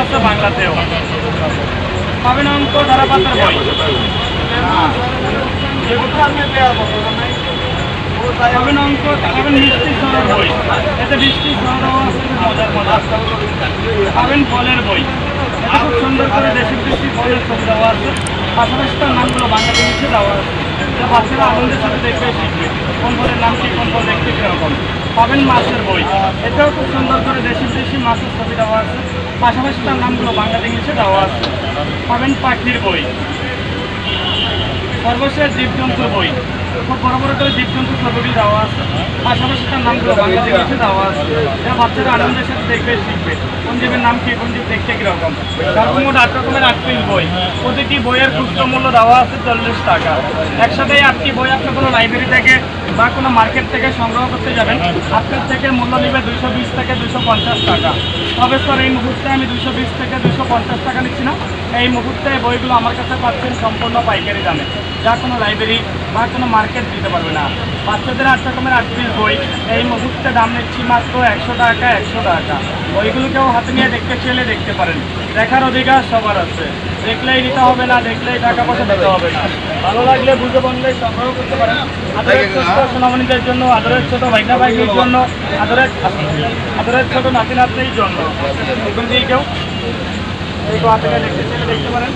আছে বাংলাতেও। পাবেন অঙ্ক ধারাপাতের বই, পাবেন অঙ্ক, পাবেন মিষ্টি ছড়ার বই, এতে বৃষ্টি ছড়াও আছে, মজার মজার। পাবেন ফলের বই, এটা খুব সুন্দর করে দেশি দেশি ফলের ছবি দেওয়া আছে, পাশাপাশি তার নামগুলো বাংলা ইংলিশে দেওয়া আছে, যা বাচ্চারা আনন্দের সাথে দেখবে শিখবে কোন ফলের নাম কি, কোন ফল দেখতে কীরকম। পাবেন মাছের বই, এটাও খুব সুন্দর করে দেশি দেশি মাছের ছবি দেওয়া আছে, পাশাপাশি তার নামগুলো বাংলা ইংলিশে দেওয়া আছে। পাবেন পাখির বই, সর্বশেষ জীবজন্তুর বই, খুব বড় বড় করে জীবজন্তুর ছবিগুলি দেওয়া আছে, পাশাপাশি তার নামগুলো বাংলা ইংলিশে দেওয়া আছে, যা বাচ্চারা আনন্দের সাথে দেখবে শিখবে কোন জীবের নাম কি, কোন জীব দেখতে কীরকম। সর্বমোট 8 রকমের 8 পিস বই, প্রতিটি বইয়ের খুচরো মূল্য দেওয়া আছে 40 টাকা। একসাথে এই 8টি বই আপনি কোনো লাইব্রেরি থেকে বা কোনো মার্কেট থেকে সংগ্রহ করতে যাবেন, আপনার থেকে মূল্য নেবে 220 থেকে 250 টাকা। তবে স্যার এই মুহূর্তে আমি 220 থেকে 250 টাকা নিচ্ছি না, এই মুহূর্তে বইগুলো আমার কাছে পাচ্ছেন সম্পূর্ণ পাইকারি দামে, যা কোনো লাইব্রেরি বা কোনো মার্কেট দিতে পারবে না। বাচ্চাদের 8 রকমের 8 পিস বই এই মুহূর্তে দাম নিচ্ছি মাত্র 100 টাকা, 100 টাকা। ওইগুলোকেও হাতে নিয়ে দেখতে চাইলে দেখতে পারেন, দেখার অধিকার সবার আছে, দেখলেই নিতে হবে না, দেখলেই টাকা পয়সা দিতে হবে না। ভালো লাগলে বুঝে বললে সংগ্রহ করতে পারেন। আদরের ছোট সোনামণিদের জন্য, আদরের ছোট ভাইনা ভাইদের জন্য, আদরের ছোট নাতি নাতনির জন্য, এগুলো দিয়ে কেউ এইগুলো হাতে নিয়ে দেখতে চাইলে দেখতে পারেন।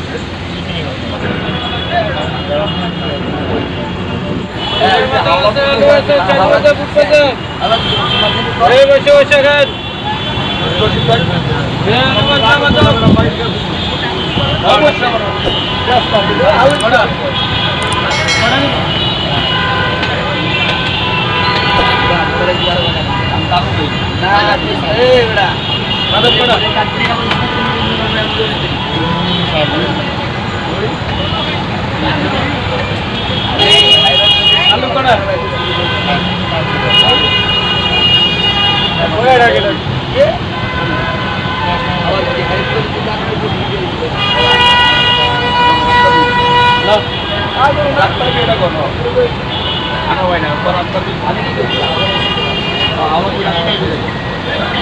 আলু কড়া আমার